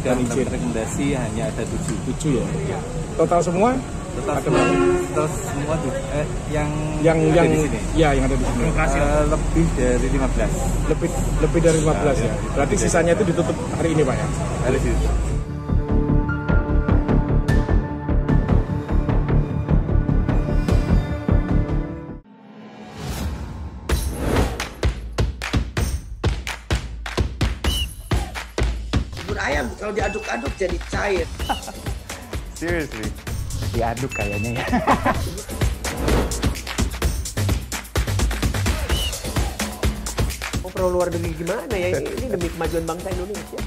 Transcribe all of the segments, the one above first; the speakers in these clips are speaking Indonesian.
dan rekomendasi hanya ada 7. 7 ya. Total semua? Total semua yang ada di sini. Ya, yang ada di sini. Lebih dari 15. Lebih dari 15 ya. Berarti sisanya itu ditutup hari ini, Pak ya? Hari ini. Bubur ayam kalau diaduk-aduk jadi cair. Seriously. Diaduk kayaknya ya. Mau pro luar negeri gimana ya? Ini demi kemajuan bangsa Indonesia.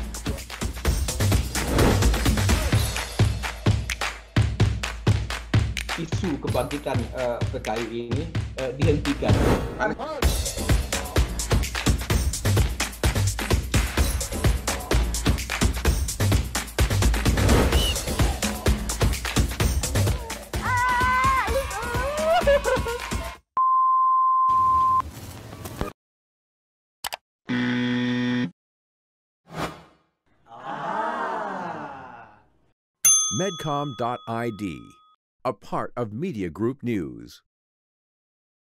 Isu kebangkitan PKI ini dihentikan. Medcom.id, a part of Media Group News.